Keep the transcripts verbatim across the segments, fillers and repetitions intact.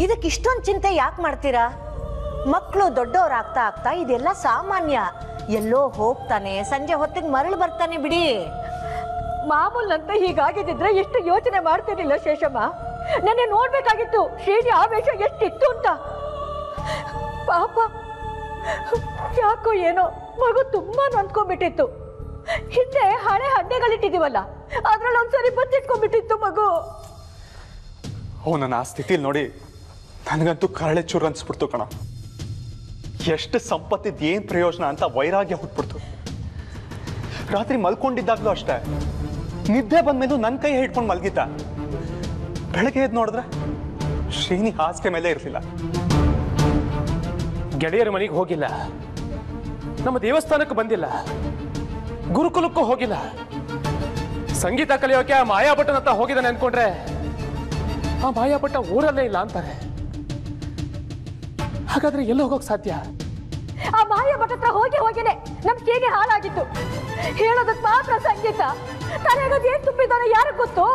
ಇದಕ್ಕೆ ಇಷ್ಟೊಂದು ಚಿಂತೆ ಯಾಕೆ ಮಾಡ್ತೀರಾ? ಮಕ್ಕಳು ದೊಡ್ಡವರಾಗ್ತಾ ಆಗ್ತಾ ಇದೆಲ್ಲ ಸಾಮಾನ್ಯ. ಎಲ್ಲೋ ಹೋಗ್ತಾನೆ, ಸಂಜೆ ಹೊತ್ತಿಗೆ ಮರಳು ಬರ್ತಾನೆ ಬಿಡಿ. ಮಾಮೂಲಂತ ಹೀಗಾಗಿದ್ದಿದ್ರೆ ಎಷ್ಟು ಯೋಚನೆ ಮಾಡ್ತಿರ್ಲಿಲ್ಲ ಶೇಷಮ್ಮ. ನೆನ್ನೆ ನೋಡ್ಬೇಕಾಗಿತ್ತು ಶ್ರೀನಿ ಆವೇಶ ಎಷ್ಟಿತ್ತು ಅಂತ. ಪಾಪ ಯಾಕೋ ಏನೋ ಮಗು ತುಂಬಾ ನೊಂದ್ಕೊಂಡ್ಬಿಟ್ಟಿತ್ತು. ಹಿಂದೆ ಹಳೆ ಹಡ್ಡೆಗಳಿಟ್ಟಿದೀವಲ್ಲ, ಅದ್ರಲ್ಲಿ ಒಂದ್ಸರಿ ಬಚ್ಚಿಟ್ಕೊಂಡ್ಬಿಟ್ಟಿತ್ತು ಮಗು. ಅವನನ್ನ ಆ ಸ್ಥಿತಿಲಿ ನೋಡಿ ನನಗಂತೂ ಕರಳೆ ಚೂರು ಅನ್ಸ್ಬಿಡ್ತು ಕಣ. ಎಷ್ಟು ಸಂಪತ್ತಿದ್ ಏನ್ ಪ್ರಯೋಜನ ಅಂತ ವೈರಾಗ್ಯ ಹುಟ್ಬಿಡ್ತು. ರಾತ್ರಿ ಮಲ್ಕೊಂಡಿದ್ದಾಗ್ಲೂ ಅಷ್ಟೇ, ನಿದ್ದೆ ಬಂದ್ಮೇಲೂ ನನ್ನ ಕೈ ಹಿಡ್ಕೊಂಡು ಮಲ್ಗಿದ್ದ. ಬೆಳಗ್ಗೆ ಎದ್ದು ನೋಡಿದ್ರೆ ಶ್ರೀನಿ ಹಾಸಿಗೆ ಮೇಲೆ ಇರ್ಲಿಲ್ಲ. ಗೆಳೆಯರ ಮನೆಗೆ ಹೋಗಿಲ್ಲ, ನಮ್ಮ ದೇವಸ್ಥಾನಕ್ಕೆ ಬಂದಿಲ್ಲ, ಗುರುಕುಲಕ್ಕೂ ಹೋಗಿಲ್ಲ, ಸಂಗೀತ ಕಲಿಯೋಕೆ ಆ ಮಾಯಾಭಟ್ಟನ ಹತ್ರ ಹೋಗಿದ್ದಾನೆ ಅನ್ಕೊಂಡ್ರೆ ಆ ಮಾಯಾಭಟ್ಟ ಊರಲ್ಲೇ ಇಲ್ಲ ಅಂತಾರೆ. ಹಾಗಾದ್ರೆ ಎಲ್ಲಿ ಹೋಗೋಕ್ ಸಾಧ್ಯ? ಆ ಮಾಯಾಭಟ್ಟ ಹತ್ರ ಹೋಗಿ ಹೋಗಿನೇ ನಮ್ ಕೇಗೆ ಹಾಳಾಗಿತ್ತು. ಹೇಳೋದಕ್ ಮಾತ್ರ ಸಂಗೀತ, ತಲೆಗದು ಏನ್ ತುಂಬಿದಾನೆ ಯಾರಿಗ್ ಗೊತ್ತು?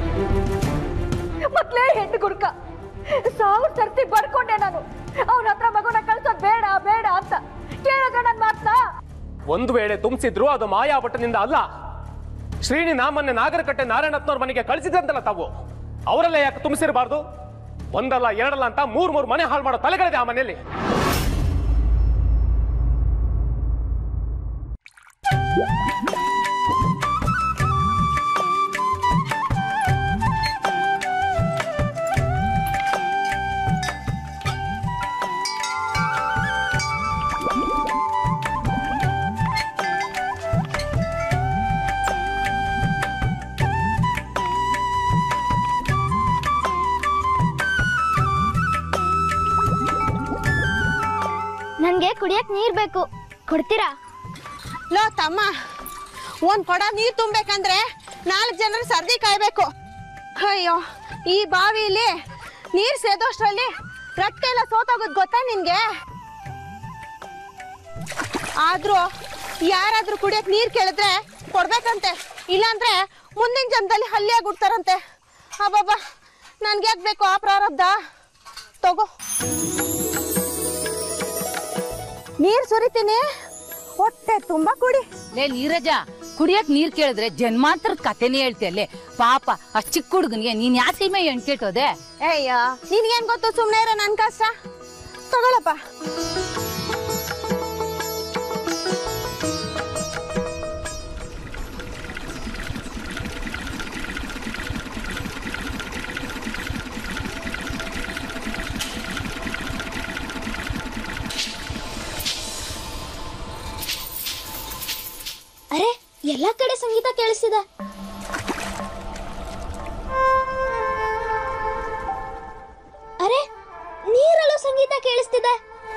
ಮಕ್ಳೇ ಹೆಣ್ಣು ಗುರ್ಕ. ಸಾವಿರ ಸರ್ತಿ ಬಡ್ಕೊಂಡೆ ನಾನು ಅವನ ಹತ್ರ ಮಗುನ ಕಳ್ಸೋದ್ ಬೇಡ ಬೇಡ ಅಂತ. ಕೇಳಿದ್ರೆ ನನ್ ಮಾತ್ನಾ? ಒಂದು ವೇಳೆ ತುಂಬಿಸಿದ್ರು ಅದು ಮಾಯಾಭಟ್ಟನಿಂದ ಅಲ್ಲ. ಶ್ರೀನಿ ನಾಮನ್ನೇ ನಾಗರಕಟ್ಟೆ ನಾರಾಯಣತ್ನವ್ರ ಮನೆಗೆ ಕಳಿಸಿದ್ರಂತಲ್ಲ ತಾವು, ಅವರಲ್ಲೇ ಯಾಕೆ ತುಂಬಿಸಿರಬಾರ್ದು? ಒಂದಲ್ಲ ಎರಡಲ್ಲ ಅಂತ ಮೂರ್ ಮೂರ್ ಮನೆ ಹಾಳು ಮಾಡೋ ತಲೆಗಳಿದೆ ಆ ಮನೆಯಲ್ಲಿ. ನನ್ಗೆ ಕುಡಿಯಕ್ ನೀರ್ ಬೇಕು, ಕೊಡ್ತೀರಾ? ಲೋ ತಮ್ಮ, ಒಂದ್ ಕೊಡ ನೀರ್ ತುಂಬಬೇಕಂದ್ರೆ ನಾಲ್ಕು ಜನರ ಸರ್ದಿ ಕಾಯ್ಬೇಕು. ಅಯ್ಯೋ, ಈ ಬಾವಿಲಿ ನೀರ್ ಸೇದೋಷ್ಟ್ರಲ್ಲಿ ರಟ್ಟೆ ಎಲ್ಲ ಸೋತೋಗೋದ್ ಗೊತ್ತಾ ನಿನ್ಗೆ? ಆದ್ರೂ ಯಾರಾದ್ರೂ ಕುಡಿಯಕ್ ನೀರ್ ಕೇಳಿದ್ರೆ ಕೊಡ್ಬೇಕಂತೆ, ಇಲ್ಲಾಂದ್ರೆ ಮುಂದಿನ ಜನ್ಮದಲ್ಲಿ ಹಲ್ಲಿಯಾಗಿ ಬಿಡ್ತಾರಂತೆ. ಅಬ್ಬಬ್ಬಾ, ನನ್ಗೆ ಯಾಕೆ ಬೇಕು ಆ ಪ್ರಾರಬ್ಧ? ತಗೋ ನೀರ್ ಸುರಿತೀನಿ, ಹೊಟ್ಟೆ ತುಂಬಾ ಕುಡಿ. ಲೇ ನೀರಜ, ಕುಡಿಯಕ್ ನೀರ್ ಕೇಳಿದ್ರೆ ಜನ್ಮಾಂತರದ ಕಥೆನೇ ಹೇಳ್ತಿಯಲ್ಲೇ. ಪಾಪ ಅಷ್ಟ್ ಚಿಕ್ಕ ಹುಡುಗನಿಗೆ ನೀನ್ ಯಾ ಸೀಮೆ ಎಣ್ಕೆಟ್ಟೋದೆ? ಅಯ್ಯ, ನಿನ್ಗೇನ್ ಗೊತ್ತು, ಸುಮ್ನೆ ಇರೋ ನನ್ ಕಷ್ಟ. ತಗೊಳಪ್ಪ. ಅರೆ, ಎಲ್ಲಾ ಕಡೆ ಸಂಗೀತ ಕೇಳಿಸ್ತಿದೆ. ಅರೆ, ನೀರಲ್ಲೂ ಸಂಗೀತ ಕೇಳಿಸ್ತಿದೆ.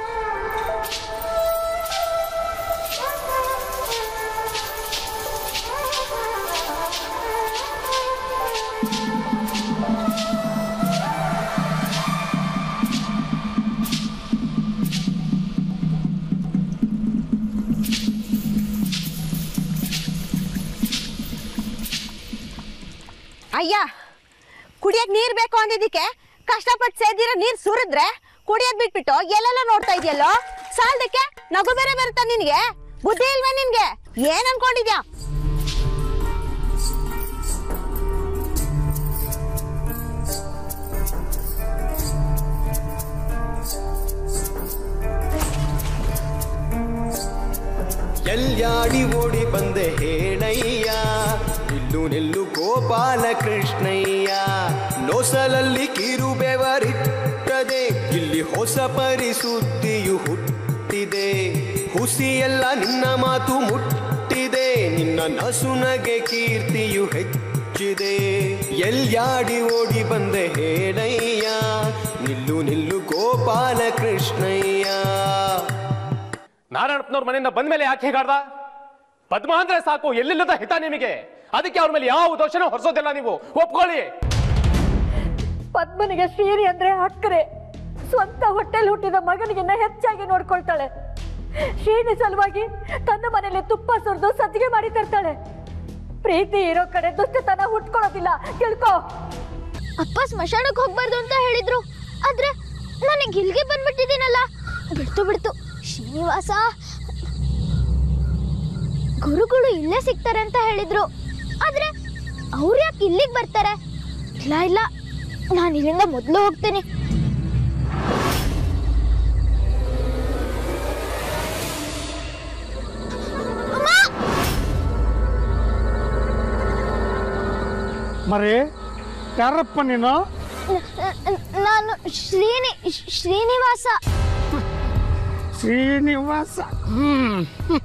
ಅಯ್ಯ, ಕುಡಿಯಕ್ ನೀರ್ ಬೇಕು ಅಂದಿದ್ದಕ್ಕೆ ಕಷ್ಟಪಟ್ಟು ಸೇದಿರೋ ನೀರ್ ಸುರಿದ್ರೆ ಕುಡಿಯೋದ್ ಬಿಟ್ಬಿಟ್ಟು ಎಲ್ಲೆಲ್ಲ ನೋಡ್ತಾ ಇದೆಯಲ್ಲೋ. ಸಾಲದಕ್ಕೆ ನಗು ಬೇರೆ ಬರುತ್ತಾ ನಿನ್ಗೆ? ಬುದ್ಧಿ ಇಲ್ವೇ ನಿನ್ಗೆ? ಏನ್ ಅನ್ಕೊಂಡಿದ್ಯಾ? ಎಲ್ಯಾಡಿ ಓಡಿ ಬಂದೆ ಹೇಳಯ್ಯ, ನಿಲ್ಲು ನಿಲ್ಲು ಗೋಪಾಲ ಕೃಷ್ಣಯ್ಯ. ನೋಸಲಲ್ಲಿ ಕಿರು ಬೆವರಿಟ್ಟದೆ, ಇಲ್ಲಿ ಹೊಸ ಪರಿಸುದ್ದಿಯು ಹುಟ್ಟಿದೆ. ಹುಸಿಯೆಲ್ಲ ನಿನ್ನ ಮಾತು ಮುಟ್ಟಿದೆ, ನಿನ್ನ ನಸುನಗೆ ಕೀರ್ತಿಯು ಹೆಚ್ಚಿದೆ. ಎಲ್ಯಾಡಿ ಓಡಿ ಬಂದೆ ಹೇಳಯ್ಯ, ನಿಲ್ಲು ನಿಲ್ಲು ಗೋಪಾಲ ಕೃಷ್ಣಯ್ಯ. ನಾರಾಯಣಪ್ಪನವ್ರ ಮನೆಯಿಂದ ಬಂದ ಮೇಲೆ ಯಾಕೆ ಹೇಗಾಡ್ದ? ಪದ್ಮ ಅಂದ್ರೆ ಸಾಕು, ಎಲ್ಲಿಲ್ಲದ ಹಿತ ನಿಮಗೆ. ಅದಕ್ಕೆ ಅವ್ರ ಮೇಲೆ ಯಾವ ದೋಷನೂ ಹೊರಿಸೋದಿಲ್ಲ, ನೀವು ಒಪ್ಕೊಳ್ಳಿ. ಪದ್ಮನಿಗೆ ಶ್ರೀನಿ ಅಂದ್ರೆ ಅಕ್ಕರೆ. ಸ್ವಂತ ಹೊಟ್ಟೆಲ್ ಹುಟ್ಟಿದ ಮಗನಿಗಿನ್ನ ಹೆಚ್ಚಾಗಿ ನೋಡ್ಕೊಳ್ತಾಳೆ. ಶ್ರೀನಿ ಸಲುವಾಗಿ ತನ್ನ ಮನೆಯಲ್ಲಿ ತುಪ್ಪ ಸುರಿದು ಸಜ್ಜಿಗೆ ಮಾಡಿ ತರ್ತಾಳೆ. ಪ್ರೀತಿ ಇರೋ ಕಡೆ ದುಷ್ಟತನ ಹುಟ್ಕೊಳ್ಳೋದಿಲ್ಲ, ತಿಳ್ಕೊ. ಅಪ್ಪ ಸ್ಮಶಾನಕ್ಕೆ ಹೋಗ್ಬಾರ್ದು ಅಂತ ಹೇಳಿದ್ರು, ಆದ್ರೆ ನನಗೆ ಇಲ್ಲಿಗೆ ಬಂದ್ಬಿಟ್ಟಿದ್ದೀನಲ್ಲ. ಬಿಡ್ತು ಬಿಡ್ತು ಶ್ರೀನಿವಾಸ, ಗುರುಗಳು ಇಲ್ಲೇ ಸಿಗ್ತಾರೆ ಅಂತ ಹೇಳಿದ್ರು. ಆದ್ರೆ ಅವ್ರು ಯಾಕೆ ಇಲ್ಲಿಗೆ ಬರ್ತಾರೆ? ಇಲ್ಲ ಇಲ್ಲ, ನಾನು ಇಲ್ಲಿಂದ ಮೊದಲು ಹೋಗ್ತೇನೆ. ಮರಿ ಯಾರಪ್ಪ ನೀನು? ನಾನು ಶ್ರೀನಿ ಶ್ರೀನಿವಾಸ ಶ್ರೀನಿವಾಸ ಹ್ಮ್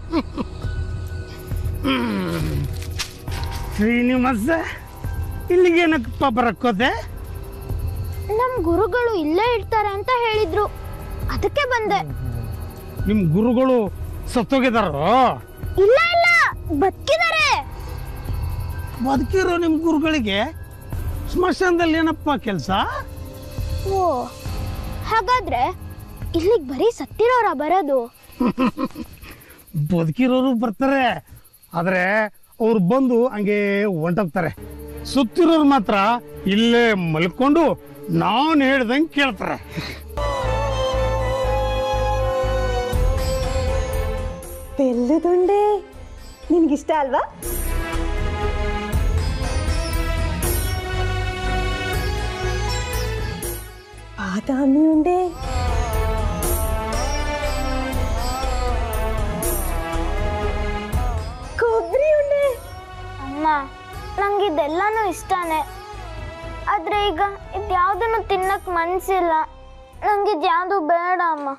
ಶ್ರೀನಿವಾಸ, ಇಲ್ಲಿಗೇನಕ್ಕಪ್ಪ ಬರಕ್ಕೋದೆ? ನಮ್ ಗುರುಗಳು ಇಲ್ಲೇ ಇರ್ತಾರೆ ಅಂತ ಹೇಳಿದ್ರು, ಅದಕ್ಕೆ ಬಂದೆ. ನಿಮ್ ಗುರುಗಳು ಸತ್ತೋಗಿದಾರೋ? ಇಲ್ಲ ಇಲ್ಲ, ಬದುಕಿದ್ದಾರೆ. ಬದುಕಿರೋ ನಿಮ್ ಗುರುಗಳಿಗೆ ಸ್ಮಶಾನದಲ್ಲಿ ಏನಪ್ಪ ಕೆಲಸ? ಓ, ಹಾಗಾದ್ರೆ ಇಲ್ಲಿಗೆ ಬರೀ ಸತ್ತಿರೋರ ಬರೋದು? ಬದುಕಿರೋರು ಬರ್ತಾರೆ, ಆದ್ರೆ ಅವ್ರು ಬಂದು ಹಂಗೆ ಹೊಂಟೋಗ್ತಾರೆ. ಸುತ್ತಿರೋರು ಮಾತ್ರ ಇಲ್ಲೇ ಮಲ್ಕೊಂಡು ನಾನು ಹೇಳ್ದಂಗೆ ಕೇಳ್ತಾರೆ. ಬೆಲ್ಲದುಂಡೆ ನಿನ್ಗಿಷ್ಟ ಅಲ್ವಾ? ಬಾದಾಮಿ ಉಂಡೆ, ಕೊಬ್ಬರಿ ಉಂಡೆ. ಅಮ್ಮ, ನಂಗಿದೆಲ್ಲಾನು ಇಷ್ಟಾನೆ. ಆದ್ರೆ ಈಗ ಇದ್ಯಾವ್ದನ್ನು ತಿನ್ನಕ್ ಮನ್ಸಿಲ್ಲ. ನಂಗಿದ್ಯಾವುದು ಬೇಡ ಅಮ್ಮ.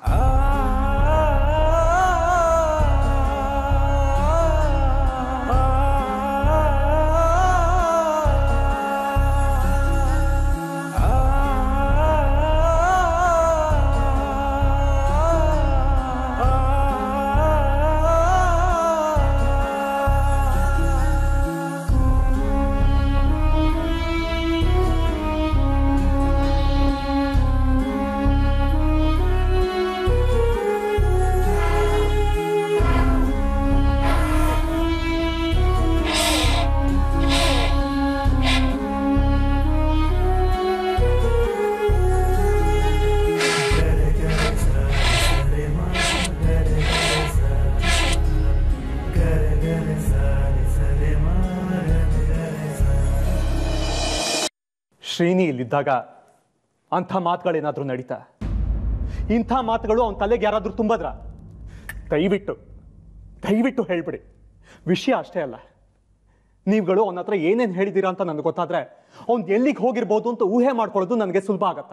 ಶ್ರೀನಿ ಇಲ್ಲಿದ್ದಾಗ ಅಂಥ ಮಾತುಗಳೇನಾದ್ರೂ ನಡೀತಾ? ಇಂಥ ಮಾತುಗಳು ಅವನ ತಲೆಗೆ ಯಾರಾದ್ರೂ ತುಂಬದ್ರ? ದಯವಿಟ್ಟು ದಯವಿಟ್ಟು ಹೇಳ್ಬಿಡಿ. ವಿಷಯ ಅಷ್ಟೇ ಅಲ್ಲ, ನೀವುಗಳು ಅವನ ಹತ್ರ ಏನೇನು ಹೇಳಿದ್ದೀರಾ ಅಂತ ನನಗೆ ಗೊತ್ತಾದ್ರೆ ಅವ್ನು ಎಲ್ಲಿಗೆ ಹೋಗಿರ್ಬೋದು ಅಂತ ಊಹೆ ಮಾಡ್ಕೊಳ್ಳೋದು ನನಗೆ ಸುಲಭ ಆಗತ್ತೆ.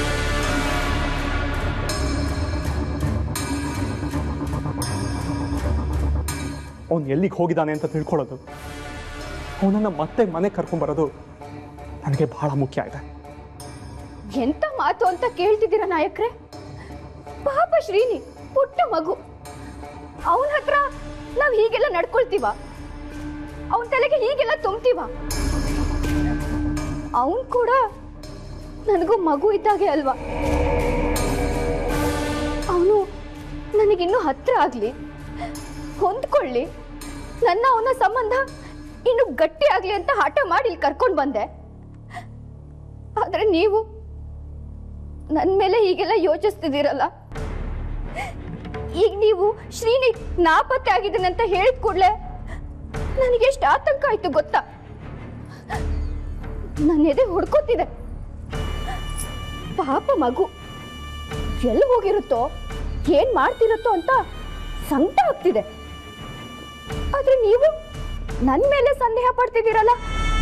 ಅವನು ಎಲ್ಲಿಗೆ ಹೋಗಿದ್ದಾನೆ ಅಂತ ತಿಳ್ಕೊಳ್ಳೋದು, ಅವನನ್ನ ಮತ್ತೆ ಮನೆ ಕರ್ಕೊಂಡ್ಬರೋದು ನನಗೆ ಬಹಳ ಮುಖ್ಯ ಇದೆ. ಎಂತ ಮಾತು ಅಂತ ಕೇಳ್ತಿದ್ದೀರಾ ನಾಯಕ್ರೆ? ಪಾಪ ಶ್ರೀನಿ ಪುಟ್ಟ ಮಗು, ಅವನ ಹತ್ರ ನಾವ್ ಹೀಗೆಲ್ಲ ನಡ್ಕೊಳ್ತೀವ? ಅವನ ತಲೆಗೆ ಹೀಗೆಲ್ಲ ತುಂಬ್ತೀವ? ಅವನ್ ಕೂಡ ನನಗೂ ಮಗು ಇದ್ದಾಗೆ ಅಲ್ವಾ? ಅವನು ನನಗಿನ್ನೂ ಹತ್ರ ಆಗ್ಲಿ, ಹೊಂದ್ಕೊಳ್ಳಿ, ನನ್ನ ಅವನ ಸಂಬಂಧ ಇನ್ನು ಗಟ್ಟಿ ಆಗ್ಲಿ ಅಂತ ಹಠ ಮಾಡಿ ಇಲ್ಲಿ ಕರ್ಕೊಂಡು ಬಂದೆ. ಆದ್ರೆ ನೀವು ನನ್ನ ಮೇಲೆ ಹೀಗೆಲ್ಲ ಯೋಚಿಸ್ತಿದ್ದೀರಲ್ಲ. ಈಗ ನೀವು ಶ್ರೀನಿ ನಾಪತ್ತೆ ಆಗಿದ್ದಾನೆ ಅಂತ ಹೇಳಿದ ಕೂಡಲೇ ನನಗೆ ಎಷ್ಟು ಆತಂಕ ಆಯ್ತು ಗೊತ್ತಾ? ನನ್ನ ಎದೆ ಹುಡ್ಕೋತಿದೆ. ಪಾಪ ಮಗು ಎಲ್ಲಿ ಹೋಗಿರುತ್ತೋ, ಏನ್ ಮಾಡ್ತಿರುತ್ತೋ ಅಂತ ಸಂಕಟ ಆಗ್ತಿದೆ. ಆದ್ರೆ ನೀವು ನನ್ನ ಮೇಲೆ ಸಂದೇಹ ಪಡ್ತಿದ್ದೀರಲ್ಲ.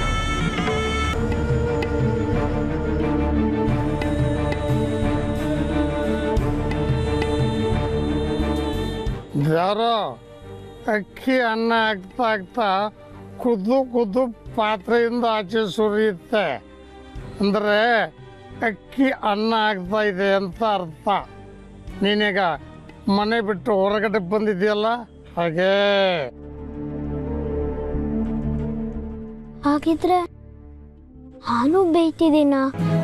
ಯಾರೋ ಅಕ್ಕಿ ಅನ್ನ ಆಗ್ತಾ ಆಗ್ತಾ ಕುದ್ದು ಕುದ್ದು ಪಾತ್ರೆಯಿಂದ ಆಚೆ ಸುರಿಯುತ್ತೆ ಅಂದರೆ ಅಕ್ಕಿ ಅನ್ನ ಆಗ್ತಾ ಇದೆ ಅಂತ ಅರ್ಥ. ನೀನೀಗ ಮನೆ ಬಿಟ್ಟು ಹೊರಗಡೆ ಬಂದಿದೆಯಲ್ಲ, ಹಾಗೆ. ಹಾಗಿದ್ರೆ ನಾನು ಬೇಯ್ತಿದ್ದೀನ?